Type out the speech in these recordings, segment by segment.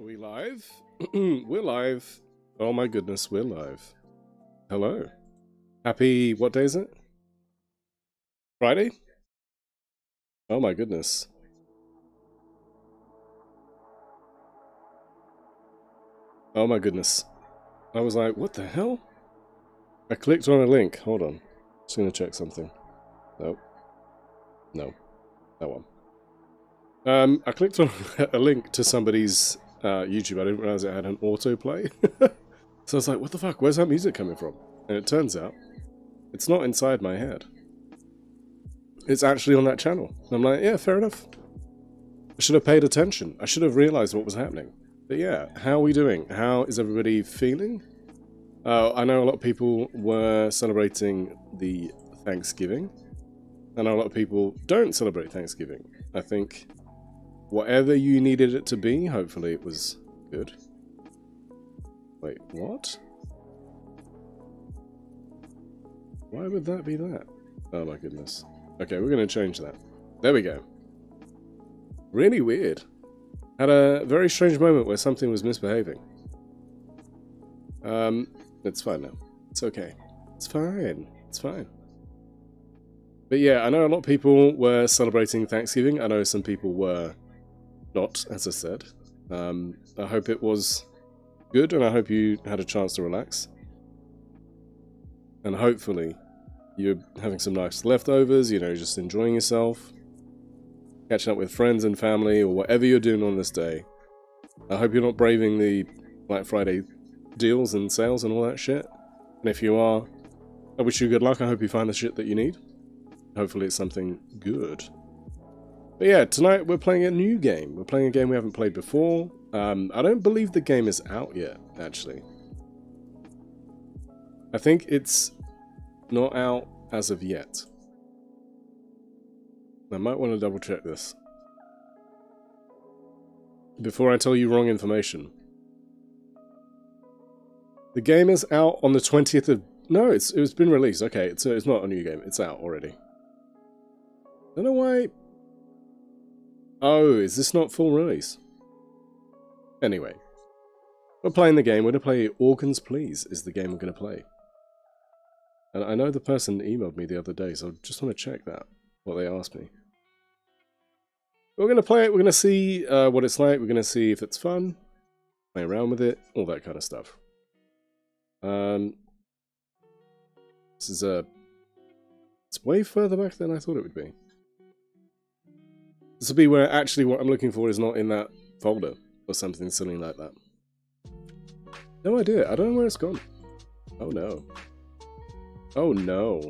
we live? We're live. Oh my goodness, we're live. Hello. Happy, what day is it? Friday? Oh my goodness. Oh my goodness. I was like, what the hell? I clicked on a link. Hold on. Just gonna check something. Nope. No. That one. I clicked on a link to somebody's YouTube. I didn't realize it had an autoplay. So I was like, what the fuck? Where's that music coming from? And it turns out, it's not inside my head. It's actually on that channel. I'm like, yeah, fair enough. I should have paid attention. I should have realized what was happening. But yeah, how are we doing? How is everybody feeling? I know a lot of people were celebrating the Thanksgiving. I know a lot of people don't celebrate Thanksgiving. I think whatever you needed it to be, hopefully it was good. Wait, what? Why would that be that? Oh my goodness. Okay, we're going to change that. There we go. Really weird. Had a very strange moment where something was misbehaving. It's fine now. It's okay. It's fine. It's fine. But yeah, I know a lot of people were celebrating Thanksgiving. I know some people were not, as I said. I hope it was good, and I hope you had a chance to relax. And hopefully you're having some nice leftovers, you know, just enjoying yourself, catching up with friends and family, or whatever you're doing on this day. I hope you're not braving the Black Friday deals and sales and all that shit. And if you are, I wish you good luck. I hope you find the shit that you need. Hopefully it's something good. But yeah, tonight we're playing a new game. We're playing a game we haven't played before. I don't believe the game is out yet, actually. I think it's not out as of yet. I might want to double check this before I tell you wrong information. The game is out on the 20th of... No, it's been released. Okay, it's not a new game. It's out already. I don't know why... Oh, is this not full release? Anyway. We're playing the game. We're going to play Organs, Please is the game we're going to play. And I know the person emailed me the other day, so I just want to check that, what they asked me. We're going to play it. We're going to see what it's like. We're going to see if it's fun. Play around with it. All that kind of stuff. This is it's way further back than I thought it would be. This will be where actually what I'm looking for is not in that folder or something silly like that. No idea. I don't know where it's gone. Oh no. Oh no.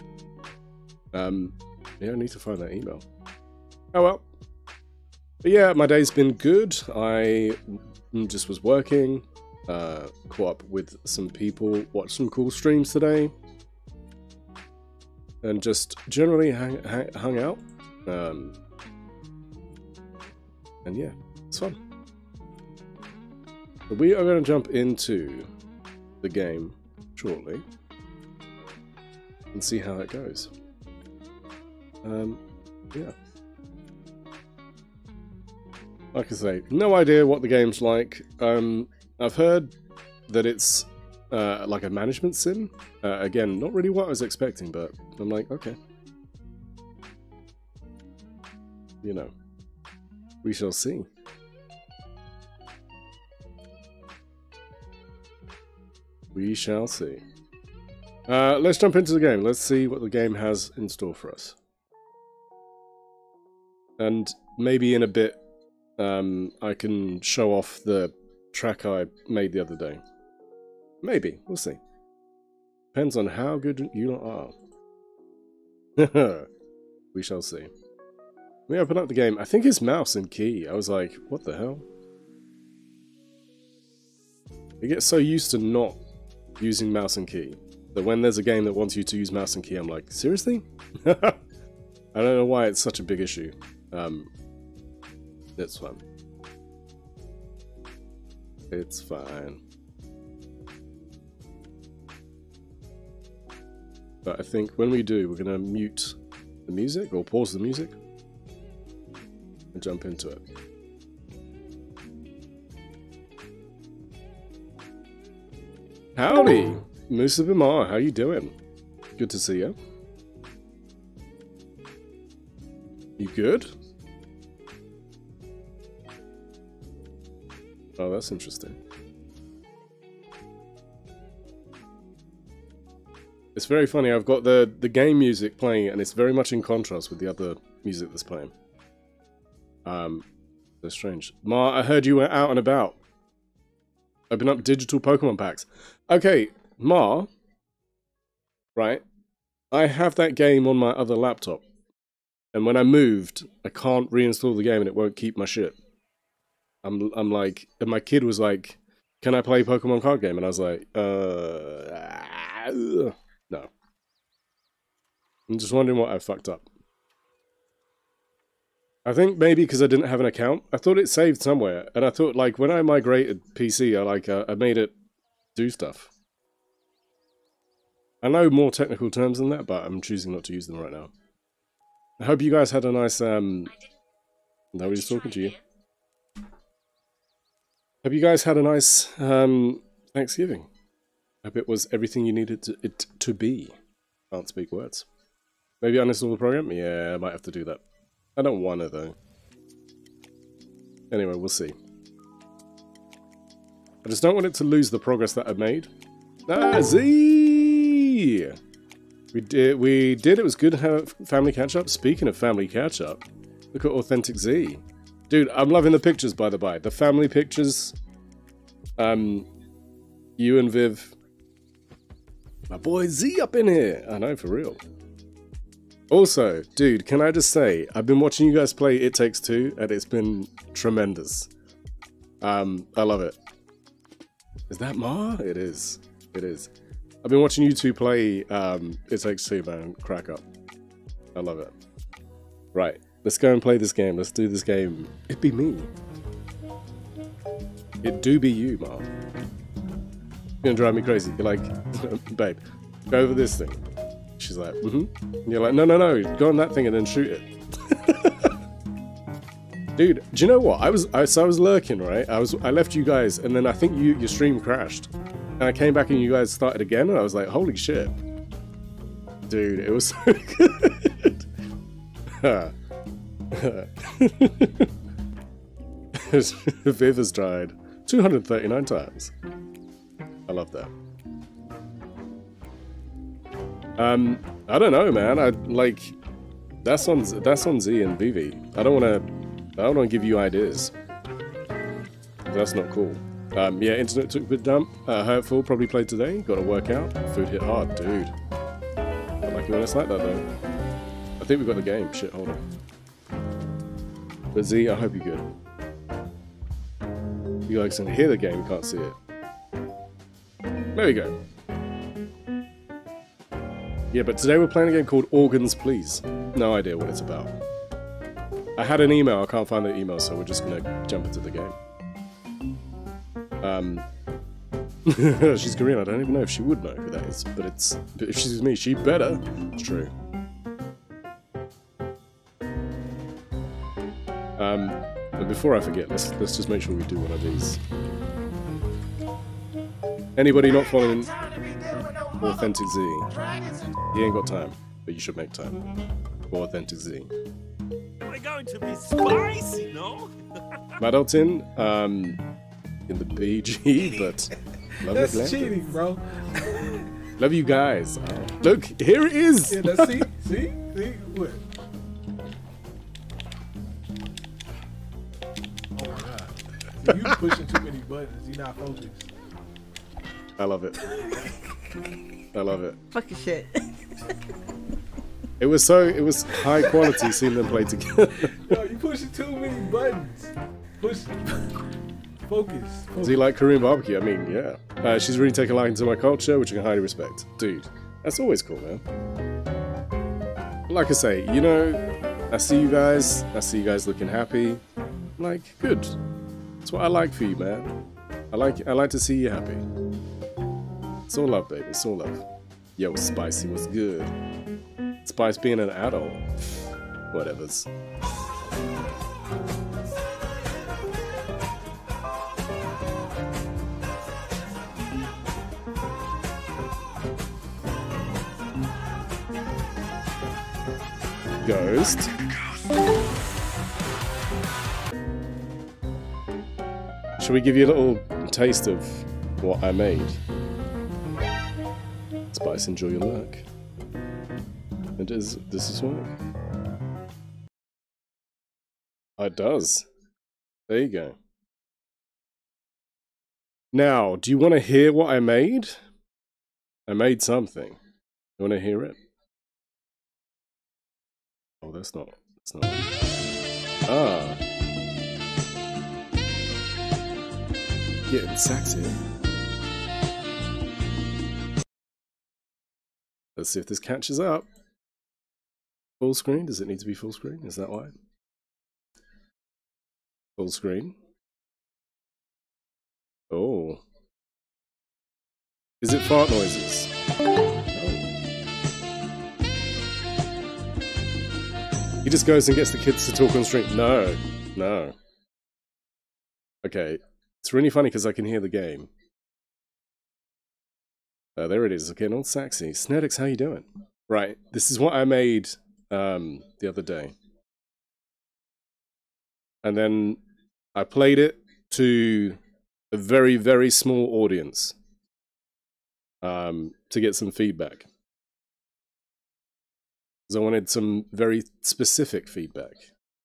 Yeah, I need to find that email. Oh well. But yeah, my day's been good. I just was working, caught up with some people, watched some cool streams today, and just generally hung out. And yeah, it's fun. But we are going to jump into the game shortly and see how it goes. Yeah. Like I say, no idea what the game's like. I've heard that it's like a management sim. Again, not really what I was expecting, but I'm like, okay. You know. We shall see. We shall see. Let's jump into the game. Let's see what the game has in store for us. And maybe in a bit, I can show off the track I made the other day. Maybe. We'll see. Depends on how good you lot are. We shall see. Let me open up the game. I think it's mouse and key. I was like, what the hell? I get so used to not using mouse and key that when there's a game that wants you to use mouse and key, I'm like, seriously? I don't know why it's such a big issue. It's fine. It's fine. But I think when we do, we're going to mute the music, or pause the music, and jump into it. Howdy, Musa Bimar, how you doing? Good to see you. You good? Oh, that's interesting. It's very funny, I've got the game music playing and it's very much in contrast with the other music that's playing. That's strange. Ma, I heard you were out and about. Open up digital Pokemon packs. Okay, Ma, right, I have that game on my other laptop. And when I moved, I can't reinstall the game and it won't keep my shit. I'm like, and my kid was like, can I play Pokemon card game? And I was like, no. I'm just wondering what I fucked up. I think maybe because I didn't have an account. I thought it saved somewhere. And I thought, like, when I migrated PC, I made it do stuff. I know more technical terms than that, but I'm choosing not to use them right now. I hope you guys had a nice, nobody's talking to you. Hope you guys had a nice, Thanksgiving. Hope it was everything you needed it to be. Can't speak words. Maybe uninstall the program? Yeah, I might have to do that. I don't want to, though. Anyway, we'll see. I just don't want it to lose the progress that I've made. Ah, Z! We did, it was good to have family catch-up. Speaking of family catch-up, look at Authentic Z. Dude, I'm loving the pictures, by the by. The family pictures. You and Viv. My boy Z up in here. I know, for real. Also, dude, can I just say, I've been watching you guys play It Takes Two, and it's been tremendous. I love it. Is that Ma? It is. It is. I've been watching you two play It Takes Two, man. Crack up. I love it. Right, let's go and play this game. Let's do this game. It be me. It do be you, Ma. You're gonna drive me crazy. You're like, babe, go over this thing. She's like, mm-hmm. And you're like, no, no, no, go on that thing and then shoot it. Dude, do you know what? I was lurking, right? I left you guys, and then I think your stream crashed. And I came back and you guys started again, and I was like, holy shit. Dude, it was so good. Viv has died 239 times. I love that. I don't know, man. I like that's on Z and BV. I don't wanna give you ideas. That's not cool. Yeah, internet took a bit dump. Hurtful, probably played today. Got to work out. Food hit hard, dude. I like it when it's like that, though. I think we got the game. Shit, hold on. But Z, I hope you're good. You guys can hear the game, can't see it. There we go. Yeah, but today we're playing a game called Organs, Please. No idea what it's about. I had an email. I can't find the email, so we're just gonna jump into the game. She's Korean. I don't even know if she would know who that is, but if she's me, she better. It's true. But before I forget, let's just make sure we do one of these. Anybody not following Authentic Z? He ain't got time, but you should make time for Authentic Z. We're going to be spicy, no? Madalton, in the BG, but love that's it. Cheating, bro. Love you guys. Look, here it is. Yeah, that's, see, what? Oh my god, you pushing too many buttons. You're not focused. I love it. I love it. Fucking shit. It was high quality seeing them play together. No, you pushing too many buttons. Push. Focus. Does he like Korean barbecue? I mean, yeah. She's really taken a liking to my culture, which I can highly respect. Dude, that's always cool, man. Like I say, you know, I see you guys looking happy. Like, good. That's what I like for you, man. I like to see you happy. It's all love, baby. It's all love. Yo, Spicy was good. Spice being an adult. Whatevers. Ghost. Shall we give you a little taste of what I made? Spice, enjoy your luck. Does this work? Oh, it does. There you go. Now, do you want to hear what I made? I made something. You want to hear it? Oh, that's not. Ah. Getting sexy. Let's see if this catches up. Full screen? Does it need to be full screen? Is that why? Full screen. Oh. Is it fart noises? Oh. He just goes and gets the kids to talk on stream. No. No. Okay. It's really funny because I can hear the game. There it is. Okay, not sexy. Snedix, how you doing? Right. This is what I made the other day. And then I played it to a very, very small audience to get some feedback. Because I wanted some very specific feedback.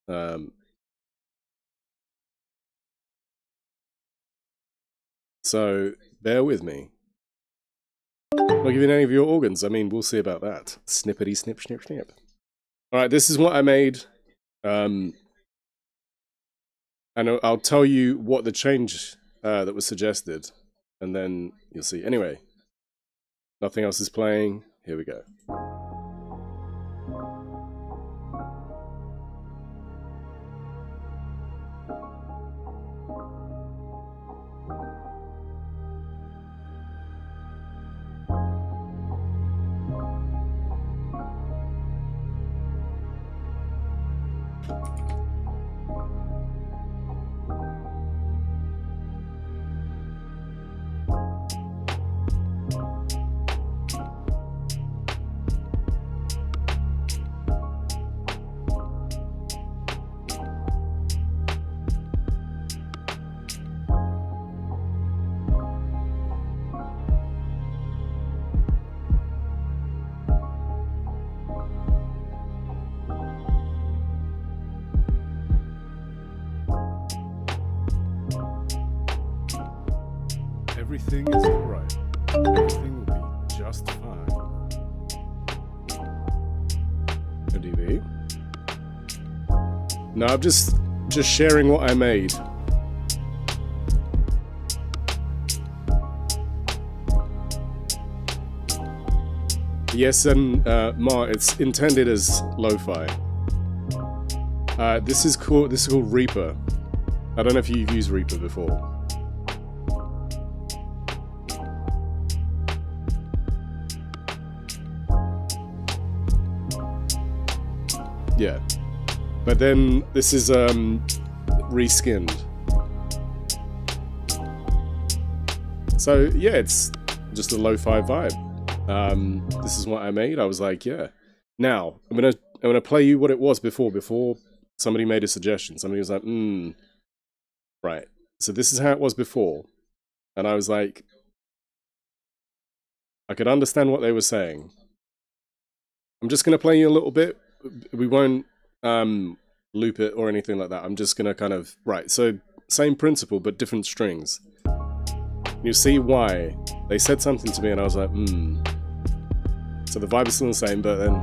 So, bear with me. I'm not giving any of your organs. I mean, we'll see about that. Snippety snip, snip, snip. Alright, this is what I made. And I'll tell you what the change that was suggested. And then you'll see. Anyway, nothing else is playing. Here we go. Everything is alright. Everything will be just fine. ODB. No, I'm just sharing what I made. Yes, and Ma, it's intended as lo-fi. This is called Reaper. I don't know if you've used Reaper before. Yeah, but then this is reskinned. So yeah, it's just a lo-fi vibe. This is what I made. I was like, yeah. Now I'm gonna play you what it was before somebody made a suggestion. Somebody was like, right. So this is how it was before, and I was like, I could understand what they were saying. I'm just gonna play you a little bit. We won't loop it or anything like that. I'm just gonna kind of... Right, so same principle, but different strings. You see why. They said something to me and I was like, So the vibe is still the same, but then...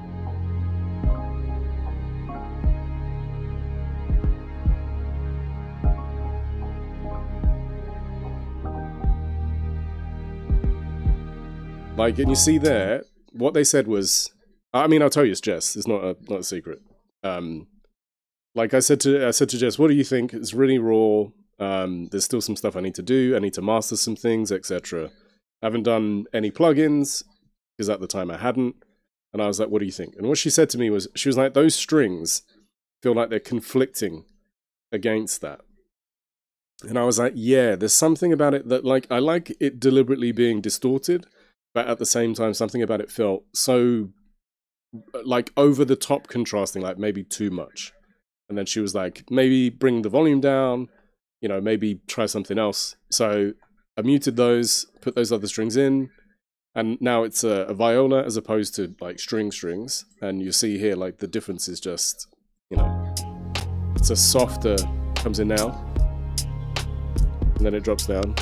Like, and you see there, what they said was... I mean, I'll tell you, it's Jess. It's not a secret. Like I said to Jess, what do you think? It's really raw. There's still some stuff I need to do. I need to master some things, etc. I haven't done any plugins because at the time I hadn't. And I was like, what do you think? And what she said to me was, she was like, those strings feel like they're conflicting against that. And I was like, yeah, there's something about it that, like, I like it deliberately being distorted, but at the same time, something about it felt so like over the top contrasting, like maybe too much. And then she was like, maybe bring the volume down, you know, maybe try something else. So I muted those, put those other strings in, and now it's a viola as opposed to like strings. And you see here, like the difference is just, you know, it's a softer, comes in now, and then it drops down.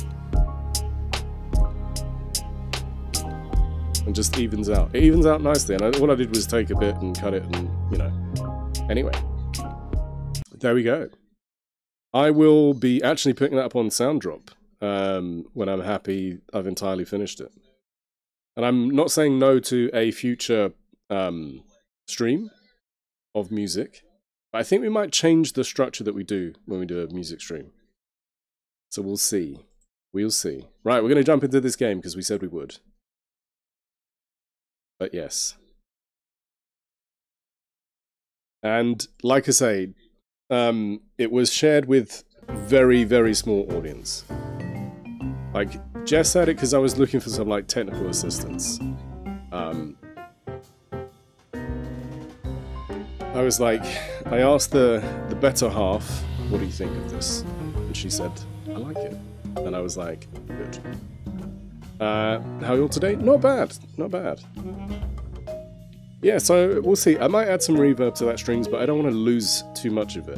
And just evens out. It evens out nicely, and all I did was take a bit and cut it and, you know. Anyway. There we go. I will be actually putting that up on SoundDrop when I'm happy I've entirely finished it. And I'm not saying no to a future stream of music, but I think we might change the structure that we do when we do a music stream. So we'll see. We'll see. Right, we're going to jump into this game because we said we would. But yes. And like I say, it was shared with very, very small audience. Like, Jess said it because I was looking for some, like, technical assistance. I was like, I asked the better half, what do you think of this? And she said, I like it. And I was like, good. How are you all today? Not bad, not bad. Yeah, so we'll see. I might add some reverb to that strings, but I don't want to lose too much of it.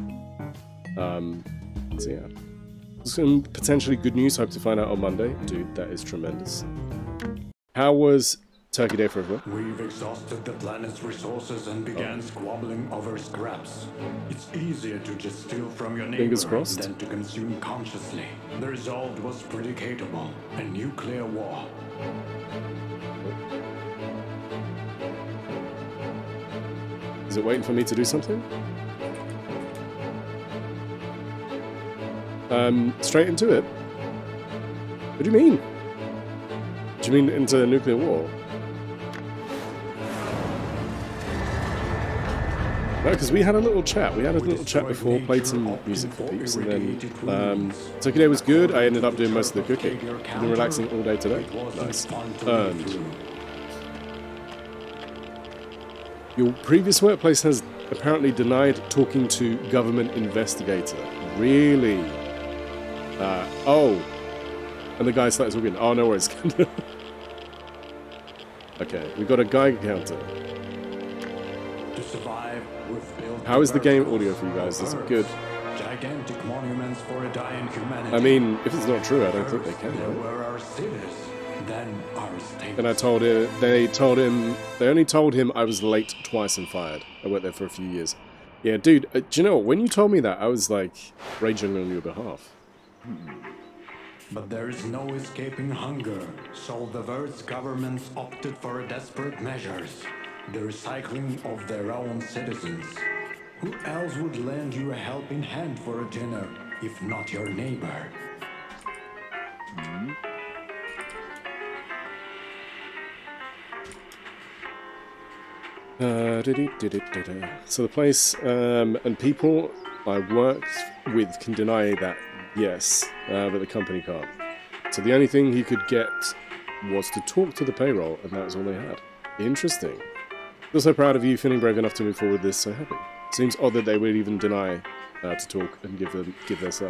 So yeah. Some potentially good news, hope to find out on Monday. Dude, that is tremendous. How was Turkey Day for everyone? We've exhausted the planet's resources and began squabbling over scraps. It's easier to just steal from your neighbor than to consume consciously. The result was predictable, a nuclear war. Is it waiting for me to do something? Straight into it. What do you mean? Do you mean into a nuclear war? No, because we had a little chat. We had a little chat before, played some music for peeps, and then Turkey Day was good. I ended up doing most of the cooking. I've been relaxing all day today. Nice. Earned. Your previous workplace has apparently denied talking to government investigator. Really? Oh. And the guy started talking. Oh, no worries. Okay, we got a Geiger counter. How is the game audio for you guys? Is it good? Gigantic monuments for a dying humanity. I mean, if it's not true, I don't think they can, right? And they only told him I was late twice and fired. I worked there for a few years. Yeah, dude, do you know what? When you told me that, I was like raging on your behalf. But there is no escaping hunger, so the world's governments opted for desperate measures. The recycling of their own citizens. Who else would lend you a helping hand for a dinner, if not your neighbor? So the place and people I worked with can deny that, yes, but the company can't. So the only thing he could get was to talk to the payroll, and that was all they had. Interesting. I'm so proud of you, feeling brave enough to move forward with this, so happy. Seems odd that they would even deny to talk and give their side.